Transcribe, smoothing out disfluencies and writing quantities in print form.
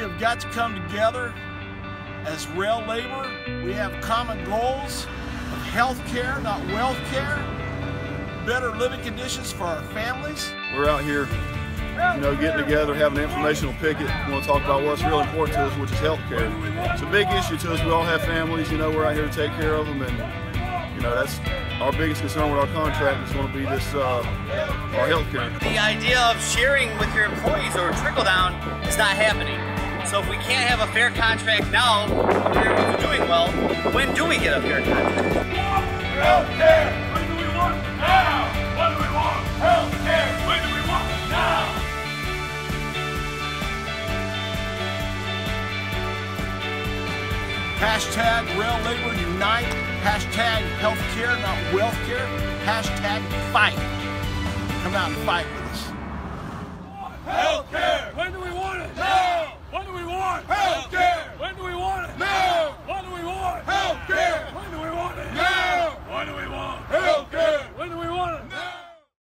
have got to come together as rail labor. We have common goals of health care, not wealth care, better living conditions for our families. We're out here, getting together, having an informational picket. We want to talk about what's real important to us, which is health care. It's a big issue to us. We all have families, we're out here to take care of them, and that's our biggest concern with our contract is going to be this, our health care. The idea of sharing with your employees or trickle down is not happening. So if we can't have a fair contract now, we're doing well, when do we get a fair contract? Health care! When do we want it? Now! What do we want? Health care! When do we want it? Now! Hashtag Rail Labor Unite. Hashtag healthcare, not wealth care. Hashtag fight. Come out and fight with us. Health care! When do we want it? Now! When do we want it?